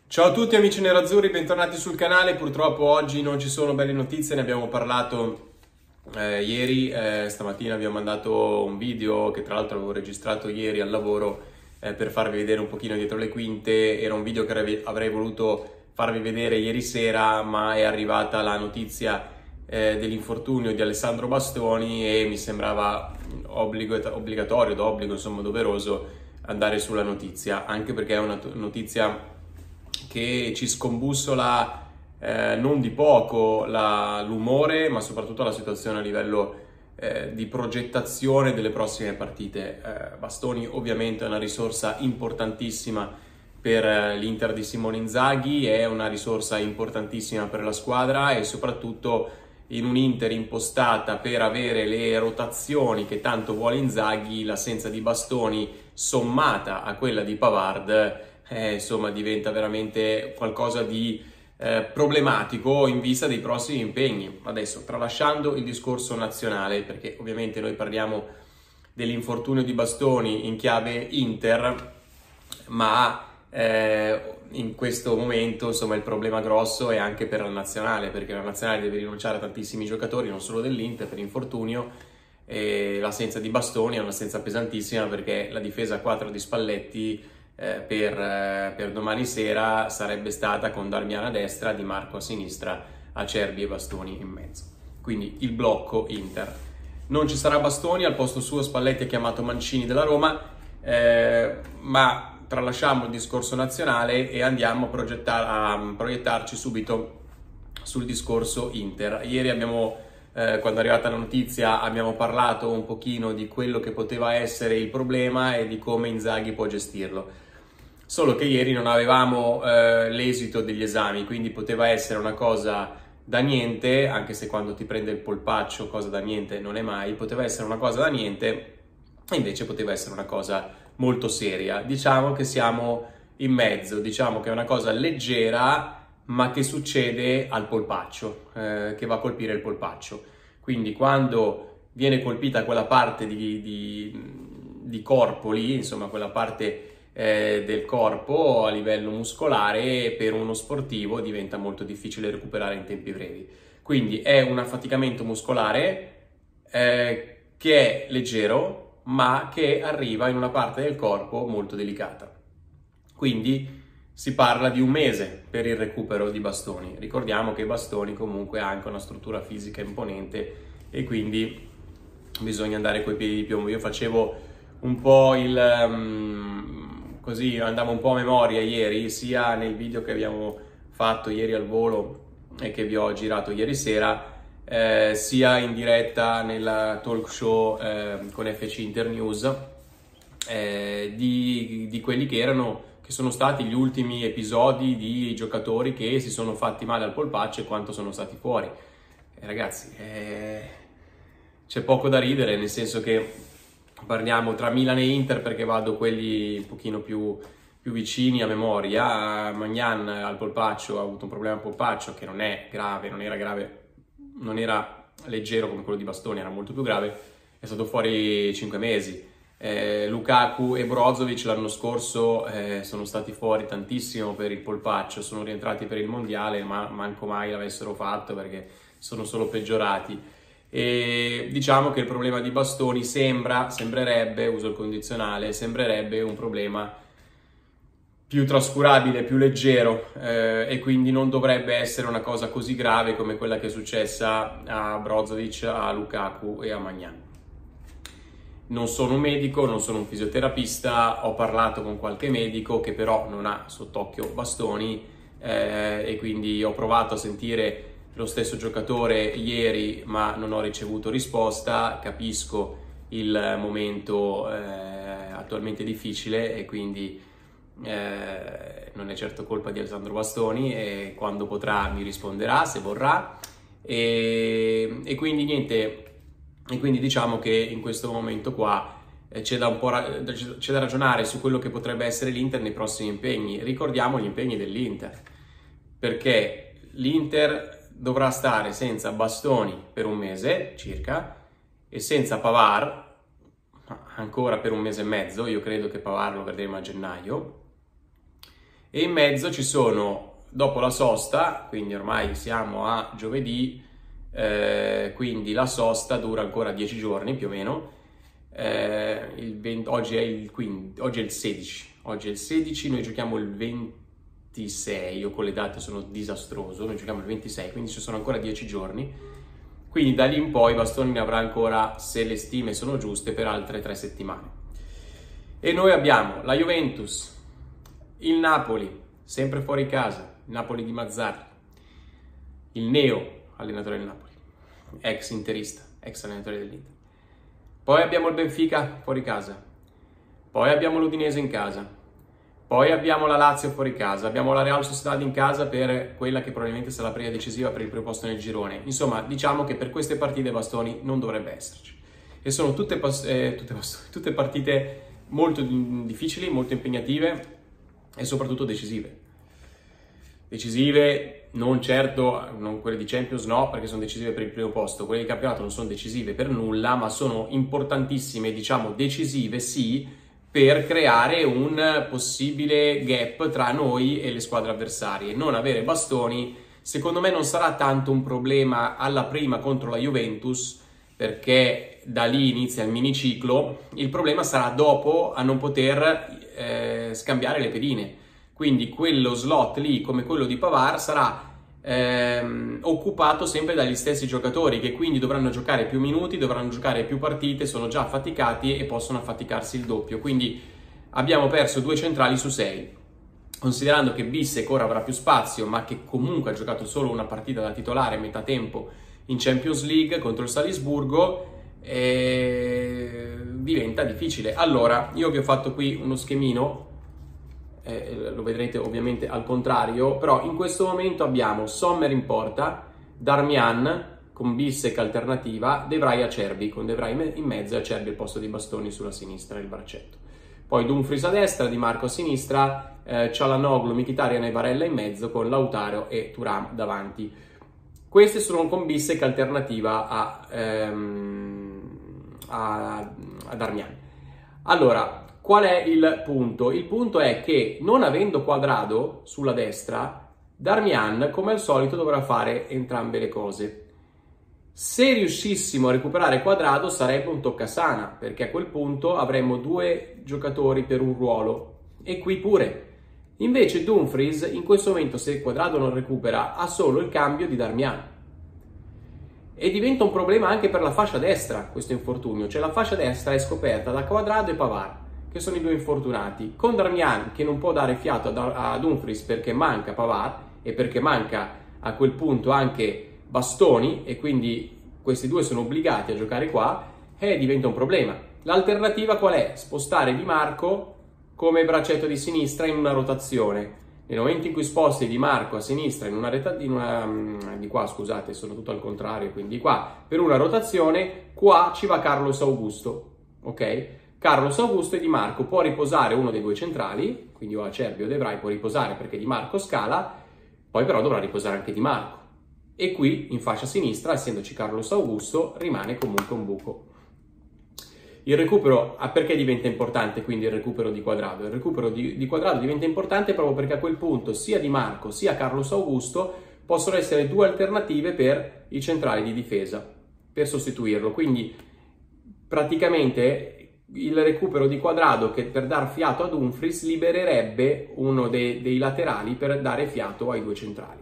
Ciao a tutti amici nerazzurri, bentornati sul canale. Purtroppo oggi non ci sono belle notizie, ne abbiamo parlato ieri. Stamattina vi ho mandato un video che tra l'altro avevo registrato ieri al lavoro per farvi vedere un pochino dietro le quinte. Era un video che avrei voluto farvi vedere ieri sera, ma è arrivata la notizia dell'infortunio di Alessandro Bastoni e mi sembrava obbligatorio, d'obbligo, insomma doveroso andare sulla notizia, anche perché è una notizia che ci scombussola non di poco l'umore, ma soprattutto la situazione a livello di progettazione delle prossime partite. Bastoni ovviamente è una risorsa importantissima per l'Inter di Simone Inzaghi, è una risorsa importantissima per la squadra e soprattutto in un Inter impostata per avere le rotazioni che tanto vuole Inzaghi, l'assenza di Bastoni sommata a quella di Pavard insomma diventa veramente qualcosa di problematico in vista dei prossimi impegni. Adesso, tralasciando il discorso nazionale, perché ovviamente noi parliamo dell'infortunio di Bastoni in chiave Inter, ma in questo momento insomma il problema grosso è anche per la nazionale, perché la nazionale deve rinunciare a tantissimi giocatori, non solo dell'Inter, per infortunio, e l'assenza di Bastoni è un'assenza pesantissima, perché la difesa a 4 di Spalletti per domani sera sarebbe stata con Darmian a destra, Di Marco a sinistra, Acerbi e Bastoni in mezzo. Quindi il blocco Inter. Non ci sarà Bastoni, al posto suo Spalletti ha chiamato Mancini della Roma, ma tralasciamo il discorso nazionale e andiamo a proiettarci subito sul discorso Inter. Ieri quando è arrivata la notizia, abbiamo parlato un pochino di quello che poteva essere il problema e di come Inzaghi può gestirlo. Solo che ieri non avevamo l'esito degli esami, quindi poteva essere una cosa da niente, anche se quando ti prende il polpaccio cosa da niente non è mai, poteva essere una cosa da niente e invece poteva essere una cosa molto seria. Diciamo che siamo in mezzo, diciamo che è una cosa leggera ma che succede al polpaccio, che va a colpire il polpaccio. Quindi quando viene colpita quella parte di corpo lì, insomma quella parte del corpo a livello muscolare, per uno sportivo diventa molto difficile recuperare in tempi brevi. Quindi è un affaticamento muscolare che è leggero, ma che arriva in una parte del corpo molto delicata. Quindi si parla di un mese per il recupero di Bastoni. Ricordiamo che Bastoni comunque ha anche una struttura fisica imponente e quindi bisogna andare coi piedi di piombo. Io facevo un po' così, andavo un po' a memoria ieri, sia nel video che abbiamo fatto ieri al volo e che vi ho girato ieri sera, sia in diretta nella talk show con FC Internews, di quelli che sono stati gli ultimi episodi di giocatori che si sono fatti male al polpaccio e quanto sono stati fuori. Ragazzi, c'è poco da ridere, nel senso che parliamo tra Milan e Inter, perché vado quelli un pochino più vicini a memoria. Maignan al polpaccio ha avuto un problema al polpaccio che non è grave, non era leggero come quello di Bastoni, era molto più grave, è stato fuori 5 mesi. Lukaku e Brozovic l'anno scorso sono stati fuori tantissimo per il polpaccio, sono rientrati per il mondiale, ma manco mai l'avessero fatto perché sono solo peggiorati. E diciamo che il problema di Bastoni sembrerebbe, uso il condizionale, sembrerebbe un problema più trascurabile, più leggero, e quindi non dovrebbe essere una cosa così grave come quella che è successa a Brozovic, a Lukaku e a Maignan. Non sono un medico, non sono un fisioterapista, ho parlato con qualche medico che però non ha sott'occhio Bastoni, e quindi ho provato a sentire lo stesso giocatore ieri, ma non ho ricevuto risposta. Capisco il momento attualmente difficile e quindi non è certo colpa di Alessandro Bastoni, e quando potrà mi risponderà, se vorrà, e quindi niente. E quindi diciamo che in questo momento qua c'è da ragionare su quello che potrebbe essere l'Inter nei prossimi impegni. Ricordiamo gli impegni dell'Inter, perché l'Inter dovrà stare senza Bastoni per un mese circa e senza Pavard ancora per un mese e mezzo. Io credo che Pavard lo vedremo a gennaio, e in mezzo ci sono, dopo la sosta, quindi ormai siamo a giovedì, quindi la sosta dura ancora 10 giorni più o meno. Oggi è il 16, noi giochiamo il 26, io con le date sono disastroso, noi giochiamo il 26, quindi ci sono ancora 10 giorni, quindi da lì in poi Bastoni ne avrà ancora, se le stime sono giuste, per altre 3 settimane. E noi abbiamo la Juventus, il Napoli, sempre fuori casa, il Napoli di Mazzarri, il neo allenatore del Napoli, ex interista, ex allenatore dell'Inter. Poi abbiamo il Benfica fuori casa, poi abbiamo l'Udinese in casa, poi abbiamo la Lazio fuori casa, abbiamo la Real Sociedad in casa per quella che probabilmente sarà la prima decisiva per il primo posto nel girone. Insomma, diciamo che per queste partite Bastoni non dovrebbe esserci. E sono tutte partite molto difficili, molto impegnative e soprattutto decisive. Decisive, non certo, non quelle di Champions no, perché sono decisive per il primo posto. Quelle di campionato non sono decisive per nulla, ma sono importantissime, diciamo decisive sì, per creare un possibile gap tra noi e le squadre avversarie. Non avere Bastoni, secondo me, non sarà tanto un problema alla prima contro la Juventus, perché da lì inizia il miniciclo. Il problema sarà dopo a non poter scambiare le pedine. Quindi quello slot lì, come quello di Pavard, sarà occupato sempre dagli stessi giocatori, che quindi dovranno giocare più minuti, dovranno giocare più partite, sono già affaticati e possono affaticarsi il doppio. Quindi abbiamo perso 2 centrali su 6. Considerando che Bissek ora avrà più spazio, ma che comunque ha giocato solo una partita da titolare a metà tempo in Champions League contro il Salisburgo, diventa difficile. Allora, io vi ho fatto qui uno schemino, lo vedrete ovviamente al contrario, però in questo momento abbiamo Sommer in porta, Darmian con Bissek alternativa, De Vrij Acerbi, con De Vrij in mezzo e Acerbi al posto di Bastoni sulla sinistra, il braccetto. Poi Dumfries a destra, Di Marco a sinistra, Çalhanoğlu, Mkhitaryan e Barella in mezzo, con Lautaro e Thuram davanti. Queste sono con Bissek alternativa a Darmian. Allora, qual è il punto? Il punto è che, non avendo Cuadrado sulla destra, Darmian, come al solito, dovrà fare entrambe le cose. Se riuscissimo a recuperare Cuadrado sarebbe un toccasana, perché a quel punto avremmo 2 giocatori per un ruolo, e qui pure. Invece Dumfries, in questo momento, se Cuadrado non recupera, ha solo il cambio di Darmian. E diventa un problema anche per la fascia destra, questo infortunio. Cioè la fascia destra è scoperta da Cuadrado e Pavard, che sono i 2 infortunati, con Darmian che non può dare fiato a Dumfries perché manca Pavard e perché manca a quel punto anche Bastoni, e quindi questi 2 sono obbligati a giocare qua, e diventa un problema. L'alternativa qual è? Spostare Di Marco come braccetto di sinistra in una rotazione. Nel momento in cui sposti Di Marco a sinistra di qua, scusate, sono tutto al contrario, quindi qua per una rotazione, qua ci va Carlos Augusto, ok? Carlos Augusto e Di Marco, può riposare uno dei 2 centrali, quindi o Acerbi o De Vrij può riposare perché Di Marco scala, poi però dovrà riposare anche Di Marco. E qui in fascia sinistra, essendoci Carlos Augusto, rimane comunque un buco. Il recupero, perché diventa importante quindi il recupero di Cuadrado? Il recupero di Cuadrado diventa importante proprio perché a quel punto sia Di Marco sia Carlos Augusto possono essere 2 alternative per i centrali di difesa, per sostituirlo. Quindi praticamente il recupero di Cuadrado, che per dar fiato a Dumfries libererebbe uno dei laterali per dare fiato ai 2 centrali.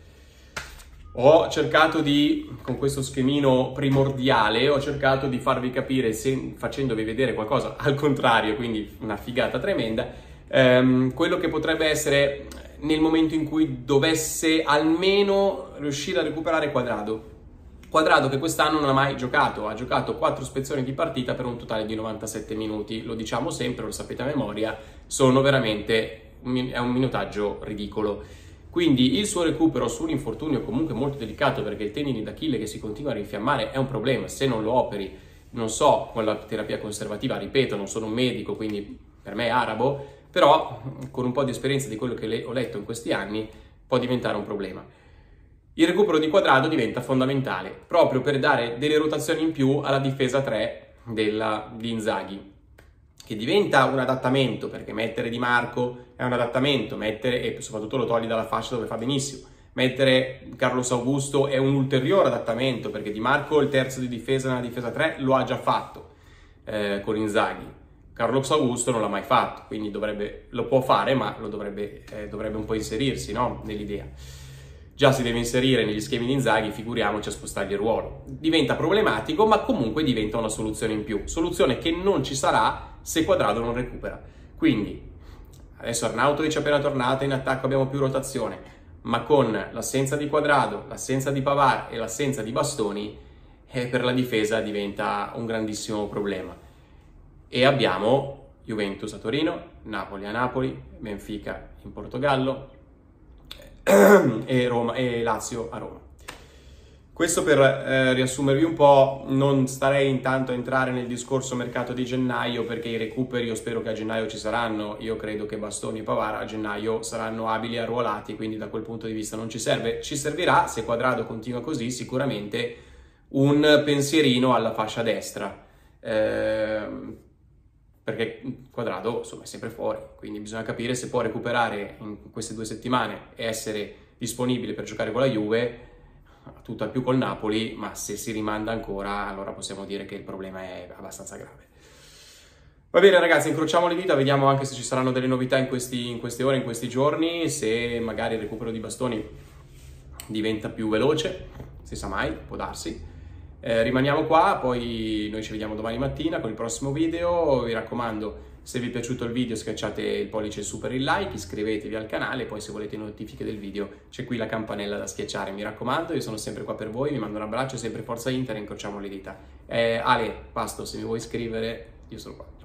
Ho cercato con questo schemino primordiale, ho cercato di farvi capire, facendovi vedere qualcosa al contrario, quindi una figata tremenda, quello che potrebbe essere nel momento in cui dovesse almeno riuscire a recuperare Cuadrado. Cuadrado che quest'anno non ha mai giocato, ha giocato 4 spezzoni di partita per un totale di 97 minuti, lo diciamo sempre, lo sapete a memoria, sono veramente, è un minutaggio ridicolo. Quindi il suo recupero su un infortunio comunque molto delicato, perché il tendine d'Achille che si continua a rinfiammare è un problema. Se non lo operi, non so, con la terapia conservativa, ripeto, non sono un medico, quindi per me è arabo, però con un po' di esperienza di quello che ho letto in questi anni può diventare un problema. Il recupero di Cuadrado diventa fondamentale proprio per dare delle rotazioni in più alla difesa 3 di Inzaghi, che diventa un adattamento, perché mettere Di Marco è un adattamento, mettere, e soprattutto lo togli dalla fascia dove fa benissimo, mettere Carlos Augusto è un ulteriore adattamento, perché Di Marco il terzo di difesa nella difesa 3 lo ha già fatto con Inzaghi. Carlos Augusto non l'ha mai fatto, quindi lo può fare, ma dovrebbe un po' inserirsi, no? Nell'idea. Già si deve inserire negli schemi di Inzaghi, figuriamoci a spostargli il ruolo. Diventa problematico, ma comunque diventa una soluzione in più. Soluzione che non ci sarà se Cuadrado non recupera. Quindi, adesso Arnautovic è appena tornato, in attacco abbiamo più rotazione, ma con l'assenza di Cuadrado, l'assenza di Pavard e l'assenza di Bastoni, per la difesa diventa un grandissimo problema. E abbiamo Juventus a Torino, Napoli a Napoli, Benfica in Portogallo e Lazio a Roma. Questo per riassumervi un po', non starei intanto a entrare nel discorso mercato di gennaio, perché i recuperi io spero che a gennaio ci saranno, io credo che Bastoni e Pavard a gennaio saranno abili e arruolati, quindi da quel punto di vista non ci serve. Ci servirà, se Cuadrado continua così, sicuramente un pensierino alla fascia destra, perché Cuadrado insomma è sempre fuori, quindi bisogna capire se può recuperare in queste 2 settimane e essere disponibile per giocare con la Juve, tutto al più col Napoli, ma se si rimanda ancora allora possiamo dire che il problema è abbastanza grave. Va bene ragazzi, incrociamo le dita, vediamo anche se ci saranno delle novità in queste ore, in questi giorni, se magari il recupero di Bastoni diventa più veloce, si sa mai, può darsi. Rimaniamo qua, poi noi ci vediamo domani mattina con il prossimo video. Vi raccomando, se vi è piaciuto il video schiacciate il pollice super, il like, iscrivetevi al canale, poi se volete notifiche del video c'è qui la campanella da schiacciare. Mi raccomando, io sono sempre qua per voi, vi mando un abbraccio, sempre forza Inter, incrociamo le dita. Ale, Pasto, se mi vuoi scrivere, io sono qua.